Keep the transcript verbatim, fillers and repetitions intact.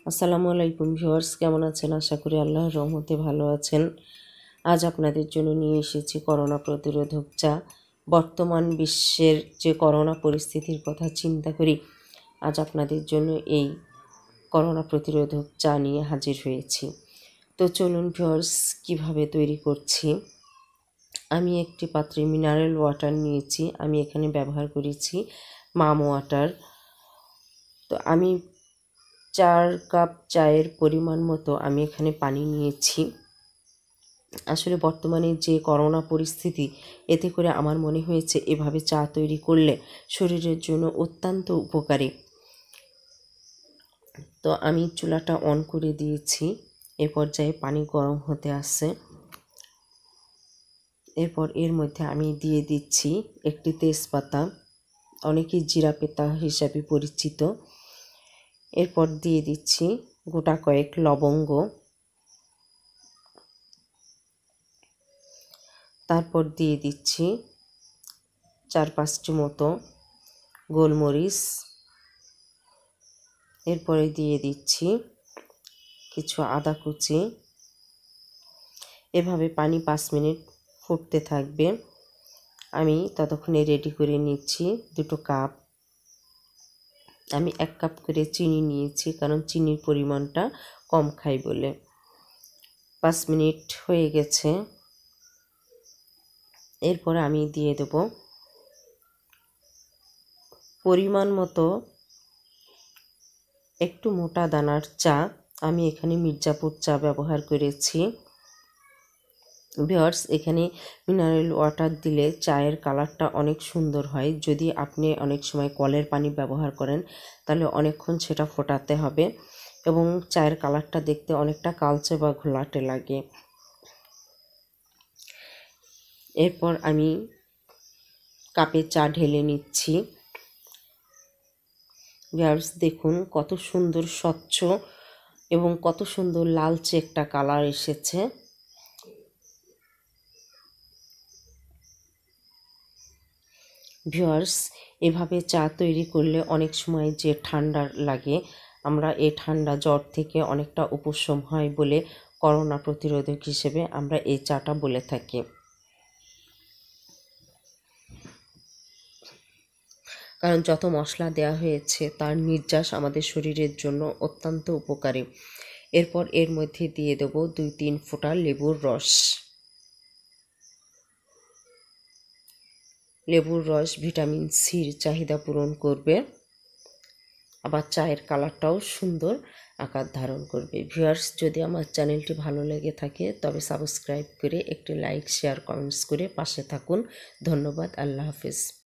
আসসালামু আলাইকুম ভিউয়ার্স, কেমন আছেন? আশা করি আল্লাহর রহমতে ভালো আছেন। আজ আপনাদের জন্য নিয়ে এসেছি করোনা প্রতিরোধক চা। বর্তমান বিশ্বের যে করোনা পরিস্থিতির কথা চিন্তা করি, আজ আপনাদের জন্য এই করোনা প্রতিরোধক চা নিয়ে হাজির হয়েছি। তো চলুন ভিউয়ার্স, কিভাবে তৈরি করছি। আমি একটি পাত্রে মিনারেল ওয়াটার নিয়েছি। আমি এখানে ব্যবহার করেছি মাম ওয়াটার। তো আমি চার কাপ চায়ের পরিমাণ মতো আমি এখানে পানি নিয়েছি। আসলে বর্তমানে যে করোনা পরিস্থিতি, এতে করে আমার মনে হয়েছে এভাবে চা তৈরি করলে শরীরের জন্য অত্যন্ত উপকারী। তো আমি চুলাটা অন করে দিয়েছি। এ পর্যায়ে পানি গরম হতে আসছে। এরপর এর মধ্যে আমি দিয়ে দিচ্ছি একটি তেজপাতা, অনেকে জিরা পাতা হিসাবে পরিচিত। এরপর দিয়ে দিচ্ছি গোটা কয়েক লবঙ্গ, তারপর দিয়ে দিচ্ছি চার পাঁচটি মতো গোলমরিচ। এরপরে দিয়ে দিচ্ছি কিছু আদা কুচি। এভাবে পানি পাঁচ মিনিট ফুটতে থাকবে। আমি ততক্ষণে রেডি করে নিচ্ছি দুটো কাপ। আমি এক কাপ করে চিনি নিয়েছি, কারণ চিনির পরিমাণটা কম খাই বলে। পাঁচ মিনিট হয়ে গেছে। এরপরে আমি দিয়ে দেব পরিমাণ মতো একটু মোটা দানার চা। আমি এখানে মির্জাপুর চা ব্যবহার করেছি। ভিউয়ার্স, এখানে মিনারেল ওয়াটার দিলে চায়ের কালারটা অনেক সুন্দর হয়। যদি আপনি অনেক সময় কলের পানি ব্যবহার করেন, তাহলে অনেকক্ষণ সেটা ফোটাতে হবে এবং চায়ের কালারটা দেখতে অনেকটা কালচে বা ঘোলাটে লাগে। এরপর আমি কাপে চা ঢেলে নিচ্ছি। ভিউয়ার্স, দেখুন কত সুন্দর স্বচ্ছ এবং কত সুন্দর লালচে একটা কালার এসেছে। ভিউয়ার্স, এভাবে চা তৈরি করলে অনেক সময় যে ঠান্ডা লাগে, আমরা এই ঠান্ডা জ্বর থেকে অনেকটা উপশম হয় বলে করোনা প্রতিরোধক হিসেবে আমরা এই চাটা বলে থাকি। কারণ যত মশলা দেওয়া হয়েছে তার নির্যাস আমাদের শরীরের জন্য অত্যন্ত উপকারী। এরপর এর মধ্যে দিয়ে দেব দুই তিন ফোঁটা লেবুর রস। লেবুর রস ভিটামিন সির চাহিদা পূরণ করবে, আবার চায়ের কালারটাও সুন্দর আকার ধারণ করবে। ভিউয়ার্স, যদি আমার চ্যানেলটি ভালো লেগে থাকে তবে সাবস্ক্রাইব করে একটি লাইক, শেয়ার, কমেন্টস করে পাশে থাকুন। ধন্যবাদ। আল্লাহ হাফেজ।